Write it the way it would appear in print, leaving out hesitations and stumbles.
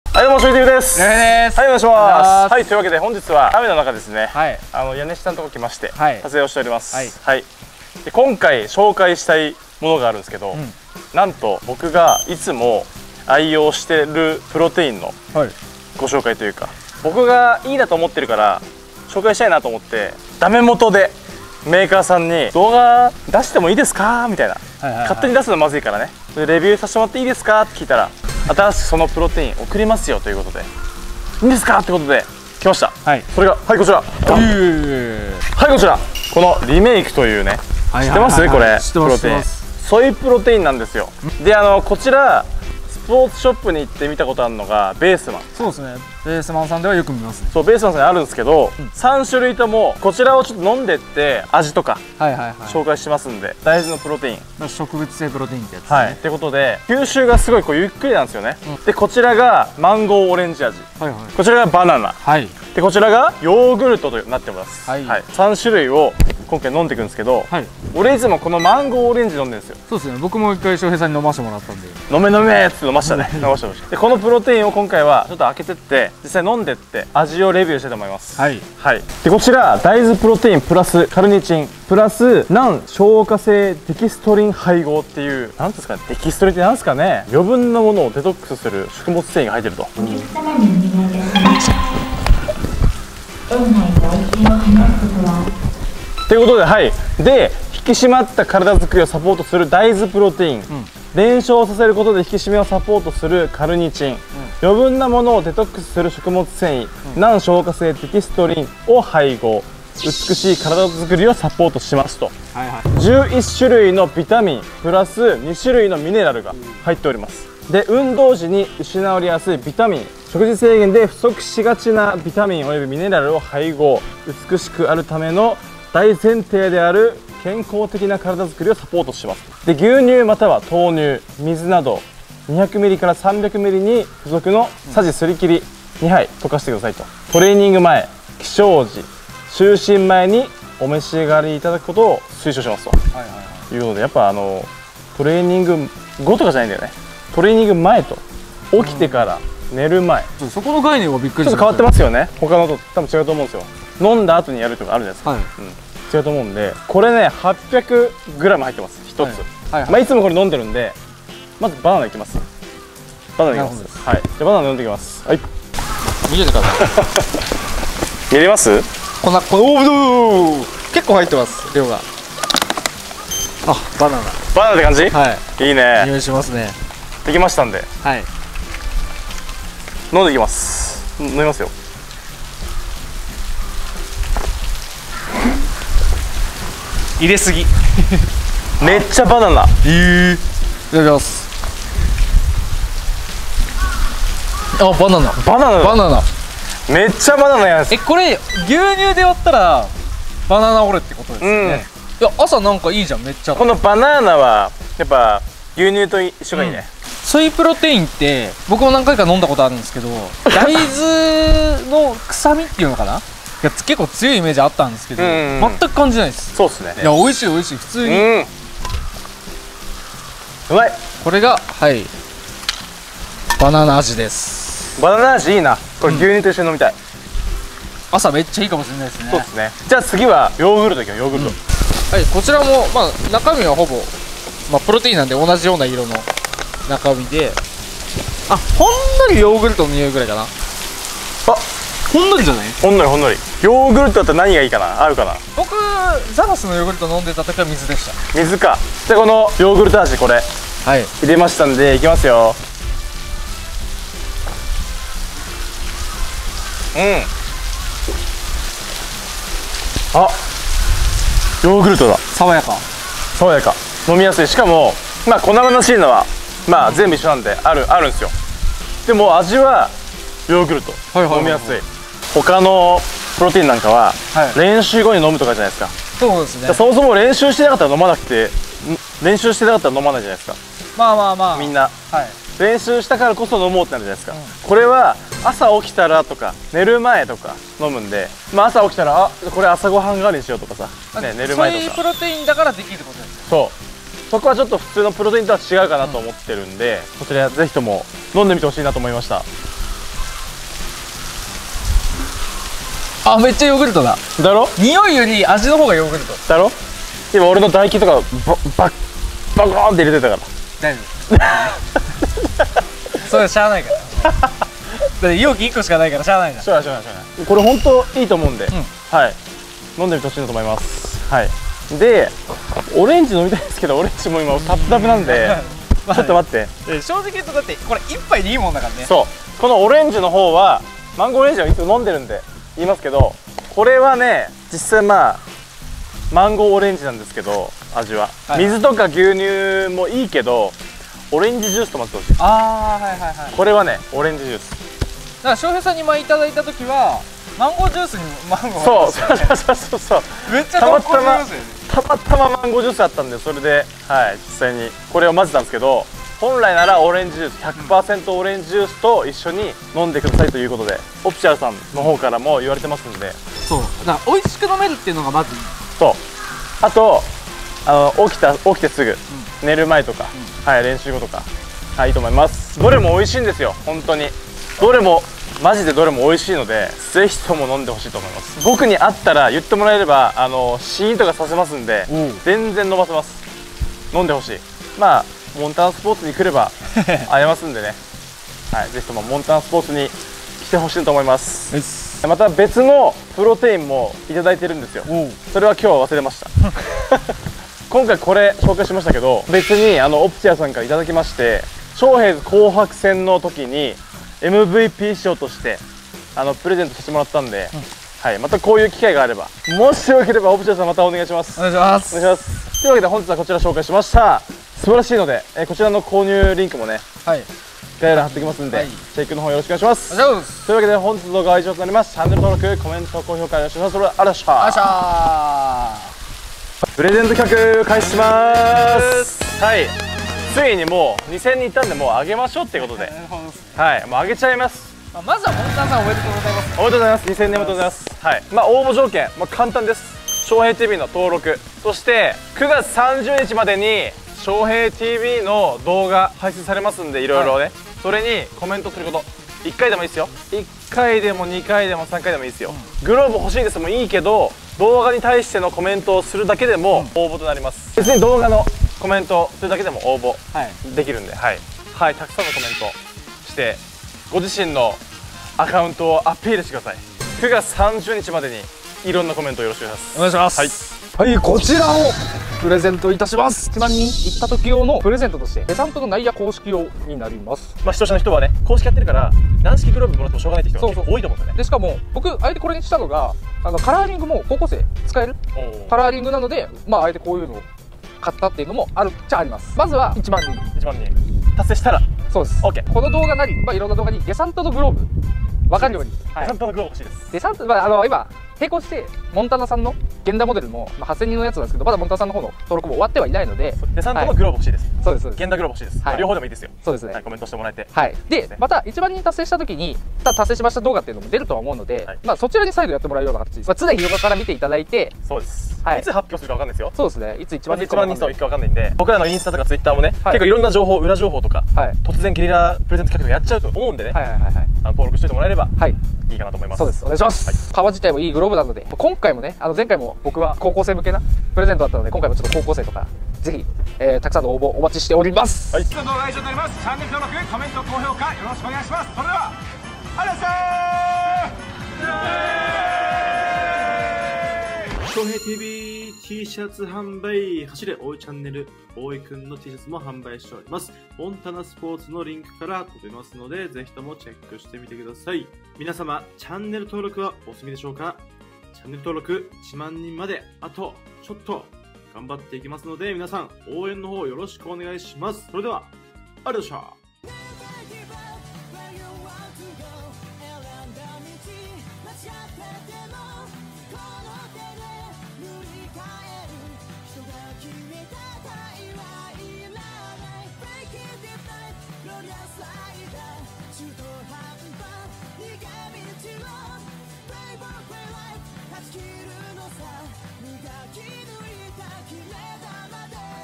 はい、どうも、しょいてゅうです。 です。 はい、お願いします。はい、というわけで、本日は雨の中ですね。 はい。 家主さんのとこ来まして、 はい、 撮影をしております。 はい。 はい。で、今回紹介したいものがあるんですけど、なんと僕がいつも愛用してるプロテインのご紹介というか、僕がいいなと思ってるから紹介したいなと思って、ダメ元でメーカーさんに動画出してもいいですかみたいな、勝手に出すのまずいからね、でレビューさせてもらっていいですかって聞いたら、新しくそのプロテイン送りますよということで、いいんですかってことで来ました。はい、それがはいこちら、はいこちら、このリメイクというね、知ってますこれプロテイン、ソイプロテインなんですよ。でこちらスポーツショップに行って見たことあるのがベースマン。 そうですね、ベースマンさんではよく見ますね。 そう、ベースマンさんにあるんですけど、3種類ともこちらをちょっと飲んでって味とか紹介しますんで、大豆のプロテイン、 植物性プロテインってやつですね。 はい、ってことで吸収がすごいゆっくりなんですよね。でこちらがマンゴーオレンジ味、こちらがバナナ、でこちらがヨーグルトとなってます。3種類を今回飲んでいくんですけど、俺いつもこのマンゴーオレンジ飲んでるんですよ。そうですね、僕も一回翔平さんに飲ませてもらったんで、飲め飲めって飲ましたね。飲ました。でこのプロテインを今回はちょっと開けてって実際飲んでって味をレビューしたいと思います。でこちら大豆プロテインプラスカルニチンプラス難消化性デキストリン配合っていう、なんですかね、デキストリンってなんですかね、余分なものをデトックスする食物繊維が入ってると。お客様にお願いいたします。園内外見を話すことはということで、はい、で引き締まった体づくりをサポートする大豆プロテイン、燃焼させることで引き締めをサポートするカルニチン、余分なものをデトックスする食物繊維、難消化性デキストリンを配合、美しい体づくりをサポートしますと。11種類のビタミンプラス2種類のミネラルが入っております。で運動時に失われやすいビタミン、食事制限で不足しがちなビタミンおよびミネラルを配合、美しくあるための大前提である健康的な体づくりをサポートします。で牛乳または豆乳、水など 200ml から 300ml に付属のさじすり切り2杯溶かしてくださいと。トレーニング前、起床時、就寝前にお召し上がりいただくことを推奨しますということで、やっぱトレーニング後とかじゃないんだよね、トレーニング前と起きてから寝る前、 そこの概念はびっくりしました。 ちょっと変わってますよね、他のと多分違うと思うんですよ。飲んだ後にやるとかあるじゃないですか、違うと思うんで、これね 800g 入ってます1つ。いつもこれ飲んでるんで、まずバナナいきます。バナナいきます。はい、じゃバナナ飲んでいきます。はい、 見ててください。 見れます？ この結構入ってます、量が。あ、バナナって感じ？はい、いいね、 匂いしますね。 できましたんで、 はい、 飲んでいきます。飲みますよ。 入れすぎめっちゃバナナ。 いただきます。あ、バナナめっちゃバナナやつ。これ牛乳で割ったらバナナオレってことですよね。いや、朝なんかいいじゃん、めっちゃ。 このバナナはやっぱ牛乳と一緒がいいね。 ソイプロテインって僕も何回か飲んだことあるんですけど、大豆の臭みっていうのかな、結構強いイメージあったんですけど、全く感じないです。そうですね。いや、美味しい美味しい、普通にうまい。 これがバナナ味です。 バナナ味いいな。これ牛乳と一緒に飲みたい。 朝めっちゃいいかもしれないですね。 そうですね。じゃあ次はヨーグルトいきましょう。ヨーグルト、 はい、こちらも中身はほぼプロテインなんで同じような色の中身で、ほんのりヨーグルトの匂いぐらいかな。ほんのりじゃない？ほんのりほんのり。ヨーグルトだったら何がいいかな、合うかな。僕ザバスのヨーグルト飲んでた時は水でした。水か。でこのヨーグルト味、これ入れましたんでいきますよ。あ、ヨーグルトだ。爽やか飲みやすい。しかも粉々しいのは全部一緒なんであるんですよ。でも味はヨーグルト、飲みやすい。他のプロテインなんかは練習後に飲むとかじゃないですか。そうですね。そもそも練習してなかったら飲まないじゃないですか。みんな練習したからこそ飲もうってなるじゃないですか。これは朝起きたらとか寝る前とか飲むんで、朝起きたらこれ朝ごはん代わりにしようとかさ、寝る前とか。そういうプロテインだからできることです。そう、そこはちょっと普通のプロテインとは違うかなと思ってるんで、こちらぜひとも飲んでみてほしいなと思いました。 あ、めっちゃヨーグルトだ。 だろ。 匂いより味の方がヨーグルトだろ。今俺の唾液とかバコーンって入れてたから。 大丈夫。それしゃあないから。だって容器1個しかないからしゃあないじゃん。 しゃあない。これ本当いいと思うんで、はい、飲んでみてほしいなと思います。はい。で、オレンジ飲みたいですけど、オレンジも今タプタプなんでちょっと待って。 正直言うとだってこれ1杯でいいもんだからね。 そう、このオレンジの方はマンゴーオレンジはいつも飲んでるんで言いますけど、これはね実際まあマンゴーオレンジなんですけど、味は、水とか牛乳もいいけどオレンジジュースと混ぜてほしい。 ああ、はいはいはい。 これはねオレンジジュースだから翔平さんに前いただいた時はマンゴージュースにマンゴーそうめっちゃ濃厚になりますよね。 たまたまマンゴージュースあったんで、それではい実際にこれを混ぜたんですけど、本来ならオレンジジュース 100% オレンジジュースと一緒に飲んでくださいということでオプシャルさんの方からも言われてますんで、 そうだから美味しく飲めるっていうのがまずいい。 そう、あと起きてすぐ、寝る前とか、はい、練習後とか、はい、いいと思います。どれも美味しいんですよ、本当に。どれもマジでどれも美味しいので、ぜひとも飲んでほしいと思います。僕に会ったら言ってもらえれば試飲とかさせますんで、全然飲ませます。飲んでほしい。まあモンタナスポーツに来れば会えますんでね、はい、ぜひともモンタナスポーツに来てほしいと思います。また別のプロテインもいただいてるんですよ。それは今日は忘れました今回これ紹介しましたけど、別にオプチアさんからいただきまして、ショーヘイズ紅白戦の時に MVP 賞としてプレゼントさせてもらったんで、はい、またこういう機会があれば、もしよければオプチアさんまたお願いします。 お願いします。 お願いします。というわけで本日はこちら紹介しました。素晴らしいので、こちらの購入リンクもね、概要欄貼っておきますんで、チェックの方よろしくお願いします。というわけで本日の動画は以上となります。チャンネル登録、コメント、高評価よろしくお願いします。それではありがとうございました。プレゼント企画開始します。はい、ついにもう2000人いったんで、もうあげましょうっていうことで、はい、もうあげちゃいます。 まずはモンタナさんおめでとうございます。 おめでとうございます。2000年おめでとうございます。はい、まあ応募条件、簡単です。翔平 TV の登録、そして9月30日までに翔平 TV の動画配信されますんで、いろいろね、それにコメントすること。1回でもいいですよ。1回でも2回でも3回でもいいですよ。グローブ欲しいですもいいけど、動画に対してのコメントをするだけでも応募となります。別に動画のコメントをするだけでも応募できるんで、はい、はい、たくさんのコメントしてご自身のアカウントをアピールしてください。9月30日までにいろんなコメントよろしくお願いします。 お願いします。はい、こちらをプレゼントいたします。1万人行った時用のプレゼントとしてデサントの内野公式用になります。 視聴者の人はね、公式やってるから軟式グローブもらってもしょうがないって人が結構多いと思うんですよね。 でしかも僕あえてこれにしたのがカラーリングも高校生使えるカラーリングなので、あえてこういうのを買ったっていうのもあるっちゃあります。まずは1万人達成したら、 そうです。 OK。 この動画なり、いろんな動画にデサントのグローブ分かるように、 デサントのグローブ欲しいです。 デサント今並行してモンタナさんの現代モデルも8000人のやつなんですけど、まだモンタナさんの方の登録も終わってはいないので、 デサントのグローブ欲しいです。 そうです。 現代グローブ欲しいです。両方でもいいですよ。そうですね。コメントしてもらえて、 はい。でまた1万人達成した時に達成しました動画っていうのも出るとは思うので、そちらに再度やってもらうような形、常日頃から見ていただいて、 そうです。いつ発表するか分かんないですよ。そうですね。いつ1万人数いくか分かんないんで、僕らのインスタとかツイッターもね、結構いろんな情報、裏情報とか突然ゲリラプレゼント企画やっちゃうと思うんでね、登録しておいてもらえればいいかなと思います。そうです。お願いします。革自体もいいグローブなので、今回もね、前回も僕は高校生向けなプレゼントだったので、今回もちょっと高校生とかぜひ、たくさんの応募お待ちしております。はい。動画は以上になります。チャンネル登録、コメント、高評価よろしくお願いします。それではありがとうございました。翔平 TV T シャツ販売、走れ大井チャンネル大井くんの T シャツも販売しております。モンタナスポーツのリンクから飛べますので、ぜひともチェックしてみてください。皆様チャンネル登録はお済みでしょうか。チャンネル登録1万人まであとちょっと頑張っていきますので、皆さん応援の方よろしくお願いします。それではありがとうございました。磨き抜いた切れ玉で